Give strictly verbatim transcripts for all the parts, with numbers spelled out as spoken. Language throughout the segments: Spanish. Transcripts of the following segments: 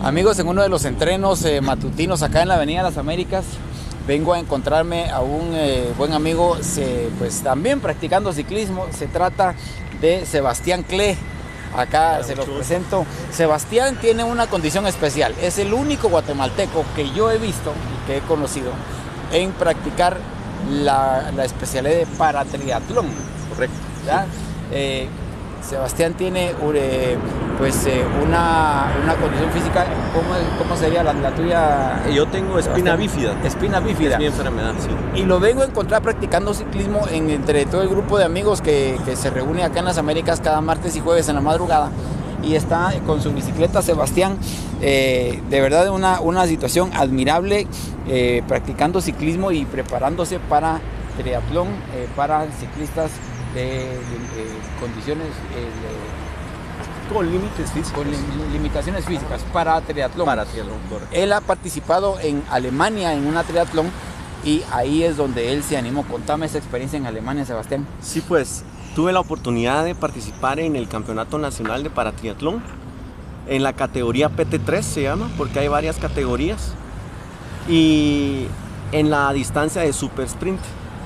Amigos, en uno de los entrenos eh, matutinos acá en la Avenida de las Américas, vengo a encontrarme a un eh, buen amigo, se, pues también practicando ciclismo. Se trata de Sebastián Cle. Acá se los presento. Sebastián tiene una condición especial. Es el único guatemalteco que yo he visto y que he conocido en practicar la, la especialidad de paratriatlón. Correcto. ¿Ya? Eh, Sebastián tiene eh, pues eh, una, una condición física. ¿Cómo, cómo sería la, la tuya? Yo tengo espina Sebastián? bífida. Espina bífida. Es mi enfermedad, sí. Y lo vengo a encontrar practicando ciclismo en, entre todo el grupo de amigos que, que se reúne acá en las Américas cada martes y jueves en la madrugada. Y está con su bicicleta Sebastián, eh, de verdad una, una situación admirable, eh, practicando ciclismo y preparándose para triatlón, eh, para ciclistas de, de, de condiciones, eh, de, Con límites físicos. con lim, limitaciones físicas, para triatlón. Para triatlón, correcto. Él ha participado en Alemania en una triatlón y ahí es donde él se animó. Contame esa experiencia en Alemania, Sebastián. Sí, pues tuve la oportunidad de participar en el Campeonato Nacional de Paratriatlón en la categoría P T tres, se llama, porque hay varias categorías, y en la distancia de Super Sprint.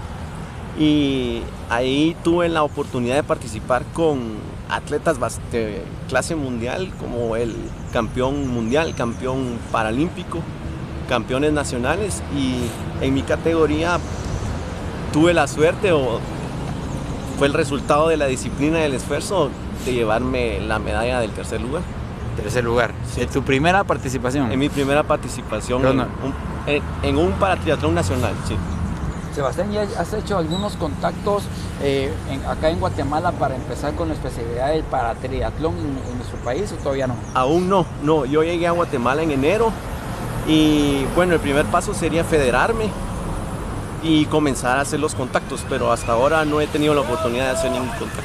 Y ahí tuve la oportunidad de participar con atletas de clase mundial, como el campeón mundial, campeón paralímpico, campeones nacionales, y en mi categoría tuve la suerte, o fue el resultado de la disciplina y del esfuerzo, de llevarme la medalla del tercer lugar. Tercer lugar. Sí. ¿De tu primera participación? En mi primera participación Yo en, no. un, en, en un paratriatlón nacional, sí. Sebastián, ¿ya has hecho algunos contactos eh, en, acá en Guatemala para empezar con la especialidad del paratriatlón en, en nuestro país o todavía no? Aún no, no. Yo llegué a Guatemala en enero y bueno, el primer paso sería federarme y comenzar a hacer los contactos, pero hasta ahora no he tenido la oportunidad de hacer ningún contacto.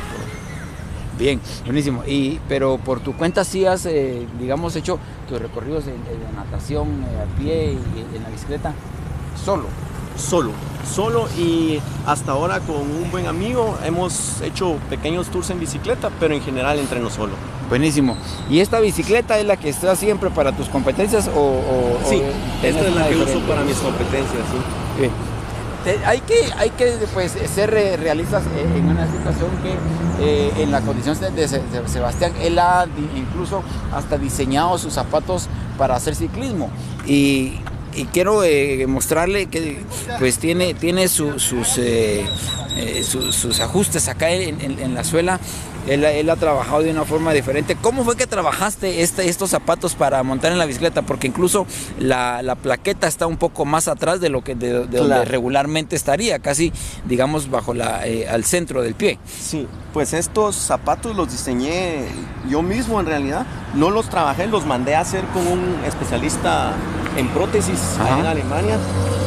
Bien, buenísimo. Y, pero por tu cuenta sí has, eh, digamos, hecho tus recorridos de, de natación eh, a pie y en la bicicleta solo. Solo, solo, y hasta ahora con un buen amigo hemos hecho pequeños tours en bicicleta, pero en general entreno solo. Buenísimo. ¿Y esta bicicleta es la que está siempre para tus competencias o...? o Sí, o esta es la que diferente? uso para mis competencias, sí. Bien. Te, hay que, hay que pues, ser realistas en una situación que eh, en la condición de, de, de Sebastián, él ha incluso hasta diseñado sus zapatos para hacer ciclismo. Y... Y quiero eh, mostrarle que pues tiene, tiene su, sus, eh, eh, su, sus ajustes acá en, en, en la suela. Él, él ha trabajado de una forma diferente. ¿Cómo fue que trabajaste este, estos zapatos para montar en la bicicleta? Porque incluso la, la plaqueta está un poco más atrás de lo que de, de Claro. donde regularmente estaría, casi digamos bajo la, eh, al centro del pie. Sí, pues estos zapatos los diseñé yo mismo en realidad. No los trabajé, los mandé a hacer con un especialista en prótesis allá en Alemania.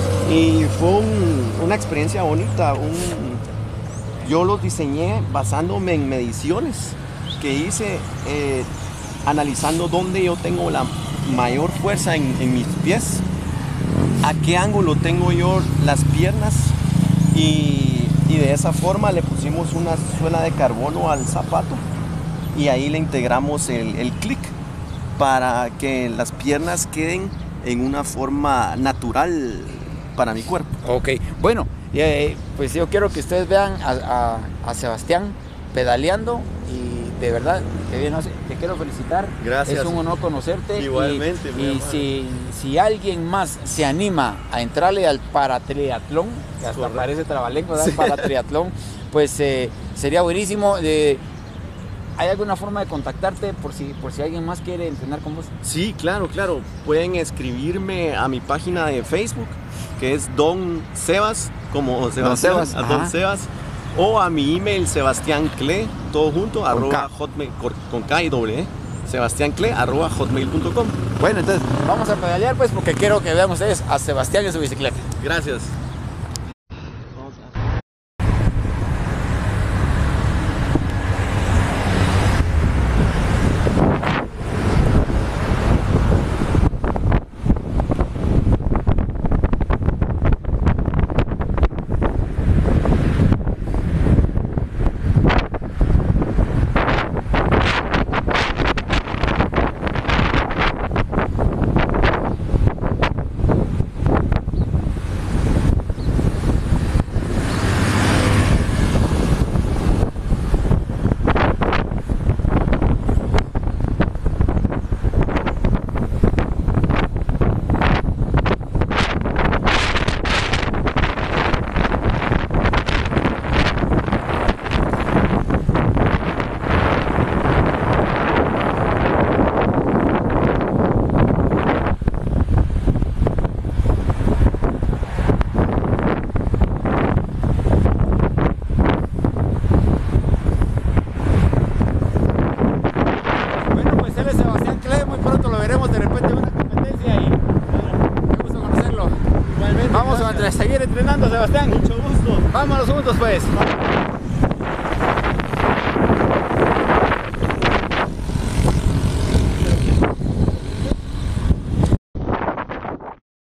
Y fue un, una experiencia bonita. Un, yo los diseñé basándome en mediciones que hice, eh, analizando dónde yo tengo la mayor fuerza en, en mis pies, a qué ángulo tengo yo las piernas, y, y de esa forma le pusimos una suela de carbono al zapato y ahí le integramos el, el click para que las piernas queden en una forma natural para mi cuerpo. Ok, bueno, eh, pues yo quiero que ustedes vean a, a, a Sebastián pedaleando y de verdad, que bien, te quiero felicitar. Gracias. Es un honor conocerte. Igualmente. Y, y si, si alguien más se anima a entrarle al paratriatlón, que hasta Correcto. parece trabalengua, ¿verdad? Paratriatlón, pues eh, sería buenísimo. Eh, ¿Hay alguna forma de contactarte por si, por si alguien más quiere entrenar con vos? Sí, claro, claro. Pueden escribirme a mi página de Facebook, que es Don Sebas, como Sebastián, Sebas, a Don ajá. Sebas, o a mi email Sebastián Cle, todo junto, Con arroba K. hotmail, con, con K y doble, ¿eh? Sebastián Cle, arroba hotmail punto com. Bueno, entonces vamos a pedalear pues porque quiero que vean ustedes a Sebastián en su bicicleta. Gracias. Sebastián Klee, muy pronto lo veremos de repente en una competencia y qué gusto conocerlo. Igualmente, Vamos gracias. a seguir entrenando, Sebastián. Mucho gusto. Vámonos juntos pues.